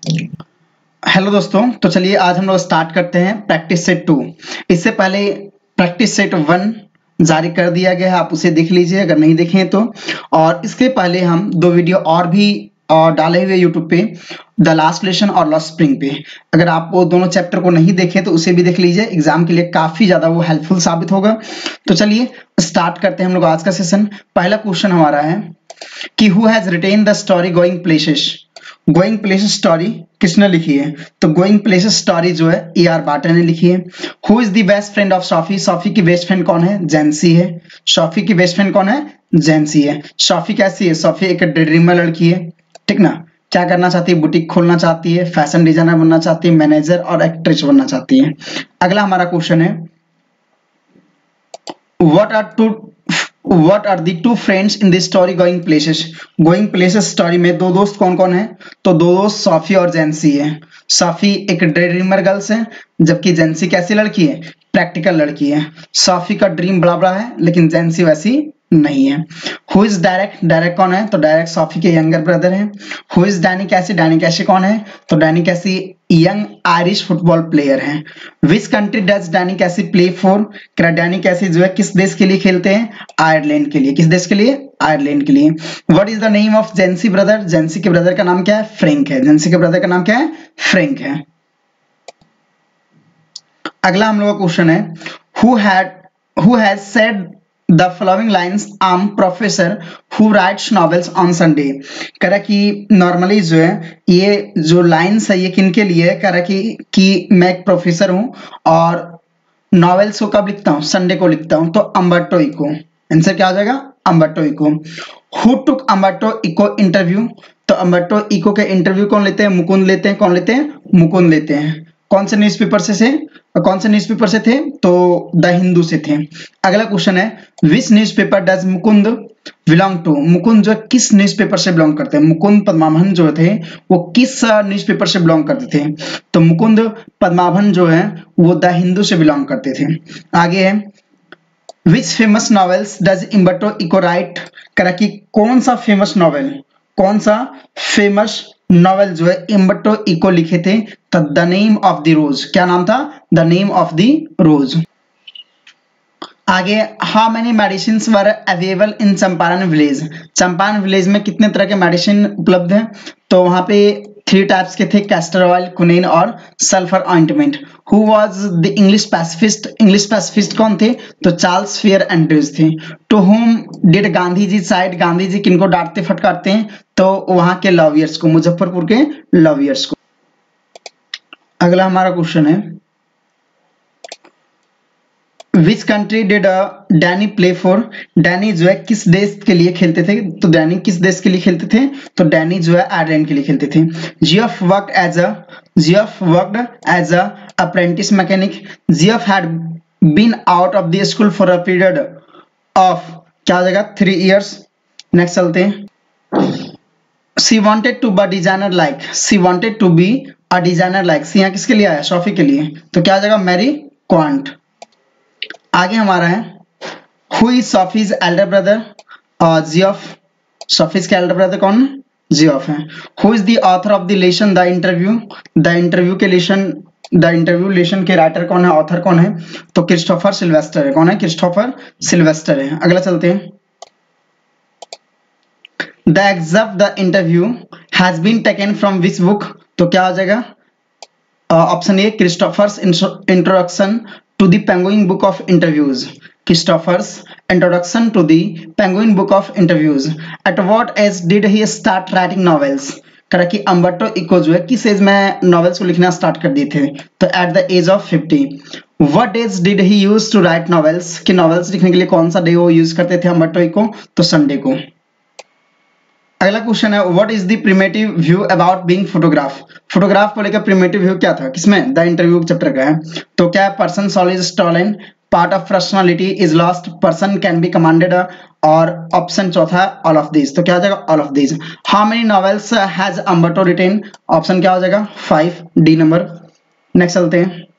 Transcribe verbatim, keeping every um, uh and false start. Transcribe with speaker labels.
Speaker 1: Hello दोस्तों, तो चलिए आज हम लोग स्टार्ट करते हैं प्रैक्टिस सेट टू। इससे पहले प्रैक्टिस सेट वन जारी कर दिया गया है, आप उसे देख लीजिए अगर नहीं देखें तो। और इसके पहले हम दो वीडियो और भी और डाले हुए यूट्यूब पे, द लास्ट लेसन और लास्ट स्प्रिंग पे। अगर आप वो दोनों चैप्टर को नहीं देखे तो उसे भी देख लीजिए, एग्जाम के लिए काफी ज्यादा वो हेल्पफुल साबित होगा। तो चलिए स्टार्ट करते हैं हम लोग आज का सेशन। पहला क्वेश्चन हमारा है कि who has written the story going places. Going places story किसने लिखी है? तो गोइंग प्लेसेस स्टोरी जो है ए आर बाटा ने लिखी है। Who is the best friend of Sophie. Sophie की बेस्ट फ्रेंड कौन है? जैंसी है। सोफी की बेस्ट फ्रेंड कौन है? जैंसी है। सोफी कैसी है? सोफी एक ड्रीमर लड़की है, ठीक ना। क्या करना चाहती है? बुटीक खोलना चाहती है, फैशन डिजाइनर बनना चाहती है, मैनेजर और एक्ट्रेस बनना चाहती है। अगला हमारा क्वेश्चन है what are two What are the two friends in this story going places? Going places story में दो दोस्त कौन कौन है? तो दो दोस्त सोफी और जेंसी है। सोफी एक ड्रीमर गर्ल्स है, जबकि जेंसी कैसी लड़की है? प्रैक्टिकल लड़की है। सोफी का ड्रीम बड़ा बड़ा है लेकिन जेंसी वैसी नहीं है। Who is direct. डायरेक्ट कौन है? तो डायरेक्ट सोफी के यंगर ब्रदर है। Who is Danny Casey. Danny Casey कौन है? तो डैनी कैसी यंग आयरिश फुटबॉल प्लेयर है। Which country does Danny Casey play for. Danny Casey जो है किस देश के लिए खेलते हैं? आयरलैंड के लिए। किस देश के लिए? आयरलैंड के लिए। What is the name of Jansie brother. Jansie के ब्रदर का नाम क्या है? फ्रैंक है। जेंसी के ब्रदर का नाम क्या है? फ्रैंक है। अगला हम लोग का क्वेश्चन है who had who has said the following lines I am professor who writes novels on Sunday. कह रहा कि नॉर्मली जो है ये जो लाइन्स है ये किनके लिए है? कह रहा कि, कि मैं एक प्रोफेसर हूं और नॉवेल्स को कब लिखता हूं? संडे को लिखता हूं। तो अम्बर्टो इको। आंसर क्या हो जाएगा? Umberto Eco. Who took Umberto Eco interview. तो अम्बर्टो इको के इंटरव्यू कौन लेते हैं? मुकुंद लेते हैं। कौन लेते हैं? मुकुंद लेते हैं। कौन से न्यूज़पेपर से थे? कौन से न्यूज़पेपर से थे? तो द हिंदू से थे। अगला क्वेश्चन है which newspaper does Mukund belong to. Mukund जो किस न्यूज़पेपर से बिलोंग करते हैं? मुकुंद पद्माभन जो थे वो किस न्यूज़पेपर से बिलोंग करते थे? तो मुकुंद पद्माभन जो है वो द हिंदू से बिलोंग करते थे। आगे है which famous novels does Umberto Eco write. करा कि कौन सा फेमस नॉवेल कौन सा फेमस नॉवेल जो है अम्बर्टो इको लिखे थे? तो the name of the rose. क्या नाम था? The name of the rose. आगे how many medicine were available in Champaran village. Champaran village में कितने तरह के मेडिसिन उपलब्ध हैं? तो वहां पे थ्री टाइप्स के थे, कैस्टर ऑयल, कुनीन और sulphur ointment. Who was the English pacifist. English pacifist कौन थे? तो चार्ल्स फियर एंड्रयूज थे। To whom did Gandhi ji chide. Gandhi ji किनको डांटते फटकारते हैं? तो वहां के लॉयर्स को, मुजफ्फरपुर के लॉयर्स को। अगला हमारा क्वेश्चन है which country did Danny play for. Danny जो है किस देश के लिए खेलते थे? तो डैनी किस देश के लिए खेलते थे? तो डैनी जो है आयरलैंड के लिए खेलते थे। Geoff worked as a Geoff worked as a apprentice mechanic. Geoff had been out of the school for a period of क्या हो जाएगा? Three years. नेक्स्ट चलते हैं she wanted to be designer like. She wanted to be a designer like. See यहाँ किसके लिए आया? Sophie के लिए। तो क्या हो जाएगा? Mary Quant. आगे हमारा है who is Sophie's elder brother. Geoff. Sophie's के एल्डर ब्रदर कौन? जियोफ है। Who is the author of the lesson the interview. The interview के लेसन द इंटरव्यू लेसन के राइटर कौन है? ऑथर कौन है? तो क्रिस्टोफर सिल्वेस्टर है। कौन है? क्रिस्टोफर सिल्वेस्टर है। अगला चलते हैं the extract the interview has been taken from which book. तो क्या हो जाएगा? Option A Christopher's introduction to the Penguin Book of Interviews. Christopher's introduction to the Penguin Book of Interviews. At what age did he start writing novels? करा कि Umberto eco जो है किस as में नॉवेल्स को लिखना स्टार्ट कर दिए थे? तो at the age of fifty. What days did he use to write novels? कि नॉवेल्स लिखने के लिए कौन सा डे वो यूज करते थे अम्बर्टो इको? तो संडे को। अगला क्वेश्चन है what is the primitive view about being photograph. Photograph को लेकर प्रिमिटिव व्यू क्या था? किसमें? द इंटरव्यू चैप्टर का है। तो क्या है? Person soul is stolen, part of personality is lost, person can be commanded और ऑप्शन चौथा ऑल ऑफ दिस। तो क्या हो जाएगा? All of this. How many novels has Umberto written. Option क्या हो जाएगा? Five, D number. नेक्स्ट चलते हैं